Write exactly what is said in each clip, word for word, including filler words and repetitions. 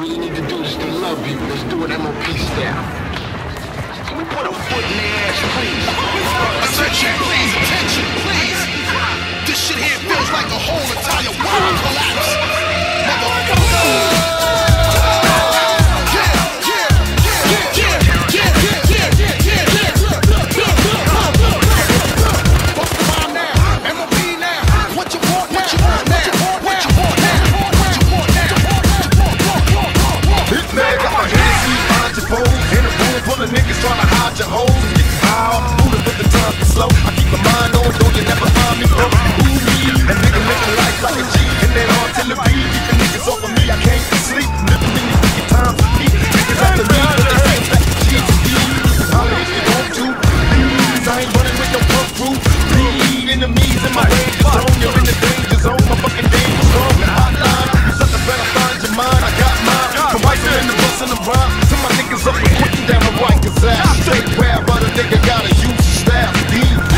all you need to do is to love you. Let's do it M O P style. We put a foot in their ass, please. Attention, please, attention, please. This shit here feels like a whole entire world collapse. Motherfucker. Niggas tryna hide your hoes and get you high off the Buddha, but the time is slow. I keep my mind on, though you never find me broke. Who me? And nigga living life like a G, and then artillery. Keeping niggas off of me, I can't sleep. Living in these wicked times for me. Niggas after me, but they ain't back to G T D. Holla if you want to, please. I ain't running with no punk crew. Bleed enemies in my danger zone. You're in the danger zone, my fucking danger zone. The hotline, you sucker better find your mind. I got mine. From rifle in the bus and the rhyme, to my niggas up and quitting down the right. Straight rap, but a nigga gotta use the style. D.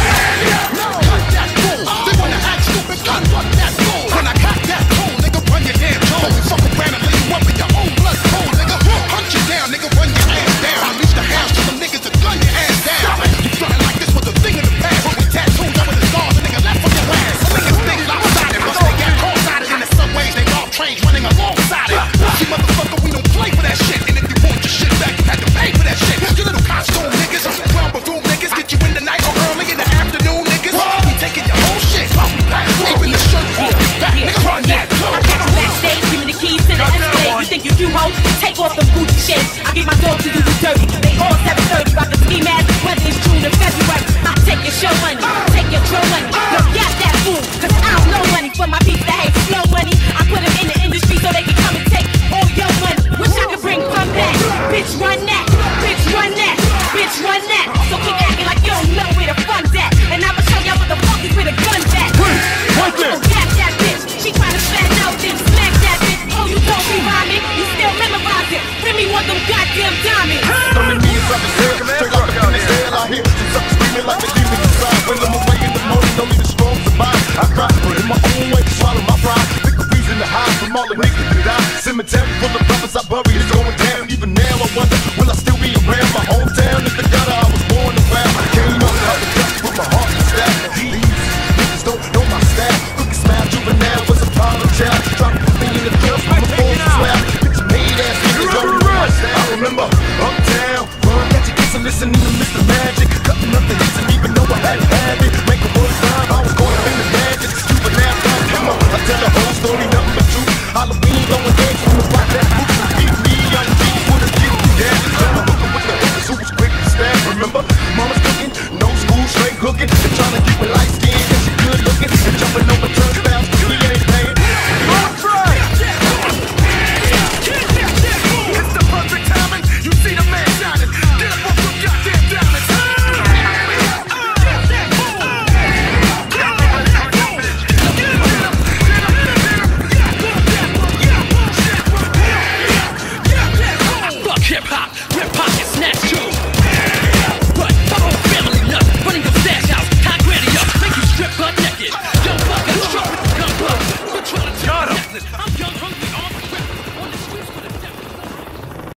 Cut that fool. They wanna act stupid, gun fuck that fool. When I cut that fool, nigga, run your damn toes. Fuck around and leave you up in your own blood pool, nigga. Hunt you down, nigga, run your ass down. I reach the house to some niggas to gun your ass down. You frontin' like this was a thing in the past. With tattoos over the scars, a nigga left on your ass. Some niggas think lopsided, but they got cross-sided in the subways. They all trains running alongside it. See, motherfucker, we don't play for that shit. And if you want your shit back, you had to pay for that shit. You little costume niggas, well buffoon niggas, get you in the night or early in the afternoon niggas. We taking your whole shit, even the shirt off your back, nigga, run that. I catch you backstage, give me the keys to the Escalade. You think you cute, ho? Take off them Gucci shades. I get my dog to do the dirty. They all seven thirty, rock the ski mask, whether it's June or February. I take your show money, take your show money. Yo, got that fool, cause I don't know money for my peeps that hate slow money. I put them in the industry so they can come and take all your money. Wish I could bring fun back. Bitch, run that. Bitch, run that. Bitch, run that. So keep acting like you don't know where the fun's at. And I'ma show y'all what the fuck is where the gun's at. Right there. So got that bitch. She tryna smack out, then smack that bitch. Oh, you don't be rhyming. You still memorize it. Bring me one of them goddamn diamonds. Stomach me inside the cell, straight off the finish hell. I hear some suckers screaming like the demon inside. When I'm awake in the morning, only the strong survive. I cry, but in my own way to swallow my pride. Pick a reason to hide from all the niggas that die. Cemetery full of brothers I bury.